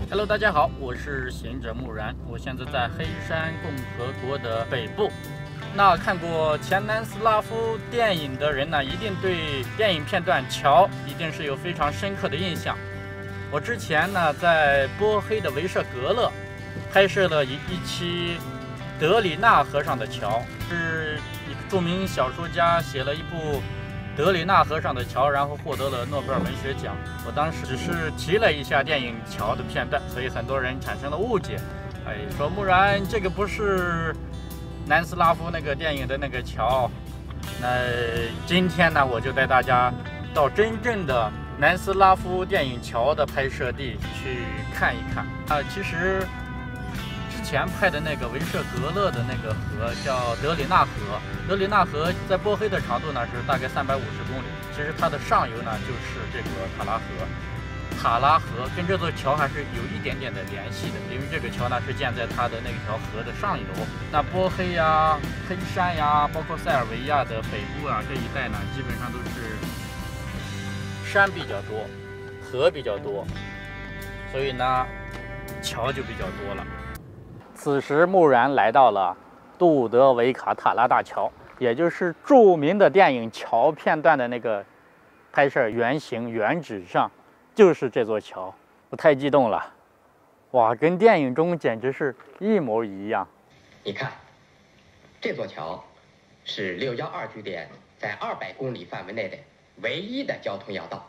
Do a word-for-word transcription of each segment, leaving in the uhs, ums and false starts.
Hello， 大家好，我是行者木然，我现在在黑山共和国的北部。那看过前南斯拉夫电影的人呢，一定对电影片段桥一定是有非常深刻的印象。我之前呢在波黑的维舍格勒拍摄了一一期德里纳河上的桥，是一个著名小说家写了一部德里纳河上的桥，然后获得了诺贝尔文学奖。我当时只是提了一下电影桥的片段，所以很多人产生了误解，哎，说木然这个不是南斯拉夫那个电影的那个桥。那今天呢，我就带大家到真正的南斯拉夫电影桥的拍摄地去看一看。啊，其实之前拍的那个维舍格勒的那个河叫德里纳河，德里纳河在波黑的长度呢是大概三百五十公里，其实它的上游呢就是这个塔拉河。塔拉河跟这座桥还是有一点点的联系的，因为这个桥呢是建在它的那条河的上游。那波黑呀、黑山呀，包括塞尔维亚的北部啊这一带呢，基本上都是山比较多，河比较多，所以呢桥就比较多了。此时木然来到了杜德维卡塔拉大桥，也就是著名的电影桥片段的那个拍摄原型原址上，就是这座桥。我太激动了，哇，跟电影中简直是一模一样。 你看，这座桥是六一二据点在二百公里范围内的唯一的交通要道。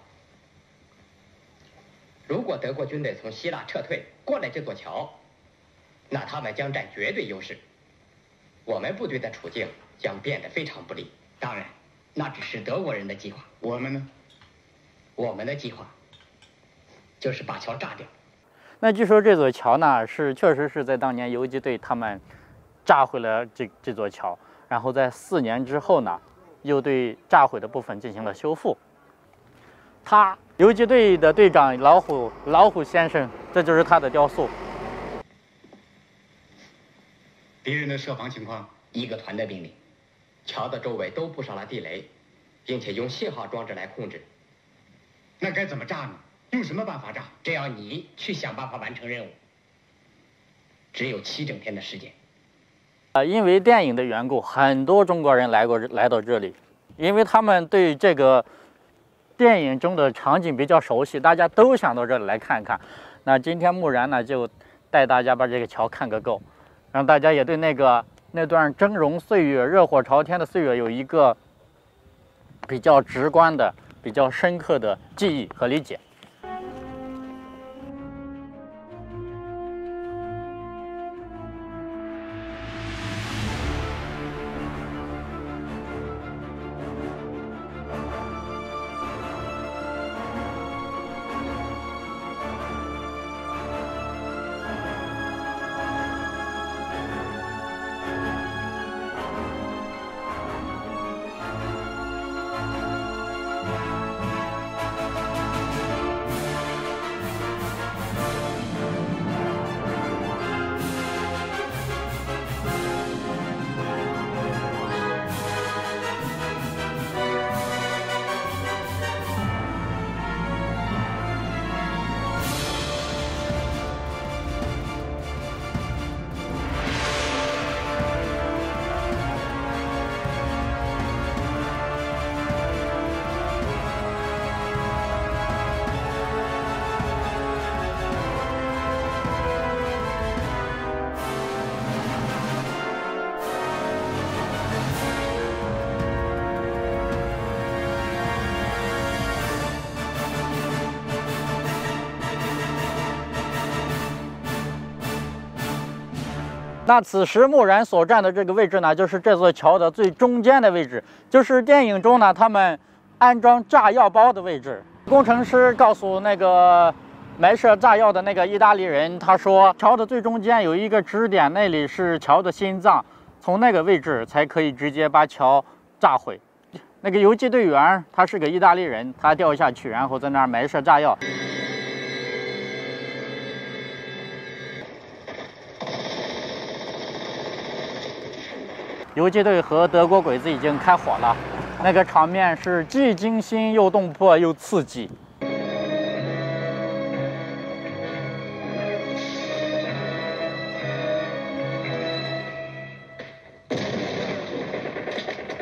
如果德国军队从希腊撤退过来这座桥，那他们将占绝对优势，我们部队的处境将变得非常不利。当然，那只是德国人的计划。我们呢？我们的计划就是把桥炸掉。 那据说这座桥呢，是确实是在当年游击队他们炸毁了这这座桥，然后在四年之后呢，又对炸毁的部分进行了修复。他游击队的队长老虎老虎先生，这就是他的雕塑。 敌人的设防情况， 一个团的命令，桥的周围都布上了地雷，并且用信号装置来控制。 那该怎么炸呢？用什么办法炸？ 这要你去想办法完成任务。只有七整天的时间。 呃，因为电影的缘故，很多中国人来过来到这里，因为他们对这个电影中的场景比较熟悉，大家都想到这里来看看。那今天木然呢，就带大家把这个桥看个够。让大家也对那个那段峥嵘岁月、热火朝天的岁月有一个比较直观的、比较深刻的记忆和理解。那此时木然所站的这个位置呢，就是这座桥的最中间的位置，就是电影中呢他们安装炸药包的位置。工程师告诉那个埋设炸药的那个意大利人，他说桥的最中间有一个支点，那里是桥的心脏，从那个位置才可以直接把桥炸毁。那个游击队员他是个意大利人，他掉下去，然后在那儿埋设炸药。游击队和德国鬼子已经开火了，那个场面是既惊心又动魄又刺激。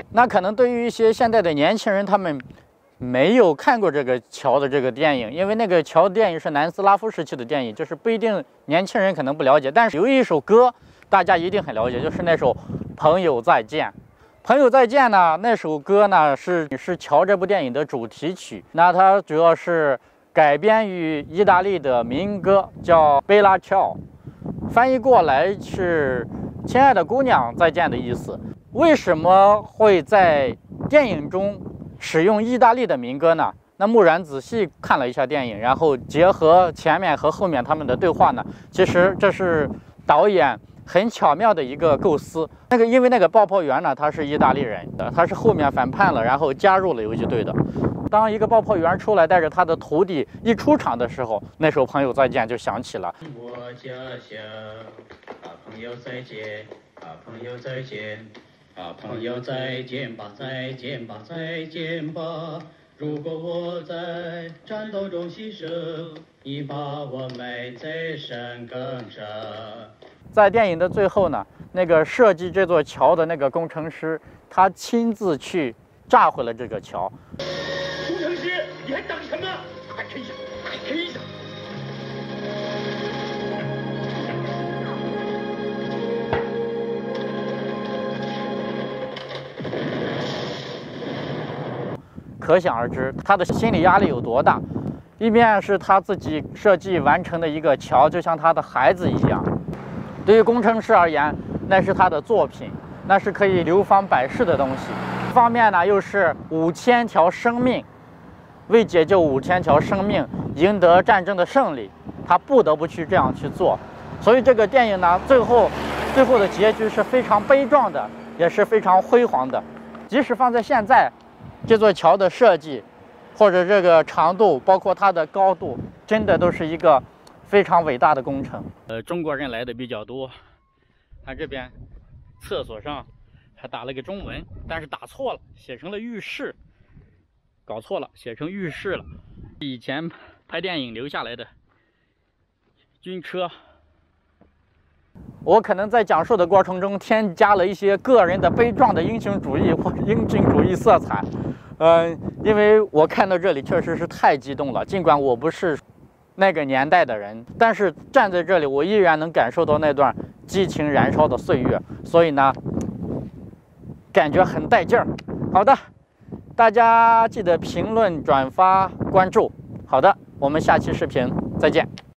那可能对于一些现在的年轻人，他们没有看过这个桥的这个电影，因为那个桥电影是南斯拉夫时期的电影，就是不一定年轻人可能不了解。但是有一首歌大家一定很了解，就是那首《朋友再见》。《朋友再见》呢，那首歌呢是是桥这部电影的主题曲。那它主要是改编于意大利的民歌，叫《贝拉乔》，翻译过来是“亲爱的姑娘，再见”的意思。为什么会在电影中使用意大利的民歌呢？那木然仔细看了一下电影，然后结合前面和后面他们的对话呢，其实这是导演很巧妙的一个构思。那个因为那个爆破员呢，他是意大利人的，他是后面反叛了，然后加入了游击队的。当一个爆破员出来带着他的徒弟一出场的时候，那首《朋友再见》就响起了。 我家乡啊，朋友再见啊，朋友再见啊，朋友再见吧，再见吧，再见吧。如果我在战斗中牺牲，你把我埋在山岗上。 在电影的最后呢，那个设计这座桥的那个工程师，他亲自去炸毁了这个桥。 工程师，你还等什么？快推下，快推下！ 可想而知，他的心理压力有多大。一面是他自己设计完成的一个桥，就像他的孩子一样；对于工程师而言，那是他的作品，那是可以流芳百世的东西。一方面呢，又是五千条生命，为解救五千条生命，赢得战争的胜利，他不得不去这样去做。所以这个电影呢，最后最后的结局是非常悲壮的，也是非常辉煌的。即使放在现在，这座桥的设计，或者这个长度，包括它的高度，真的都是一个非常伟大的工程。呃，中国人来的比较多，他这边厕所上还打了个中文，但是打错了，写成了浴室，搞错了，写成浴室了。以前拍电影留下来的军车。我可能在讲述的过程中添加了一些个人的悲壮的英雄主义或者英雄主义色彩，嗯、呃，因为我看到这里确实是太激动了。尽管我不是那个年代的人，但是站在这里，我依然能感受到那段激情燃烧的岁月，所以呢，感觉很带劲儿。好的，大家记得评论、转发、关注。好的，我们下期视频再见。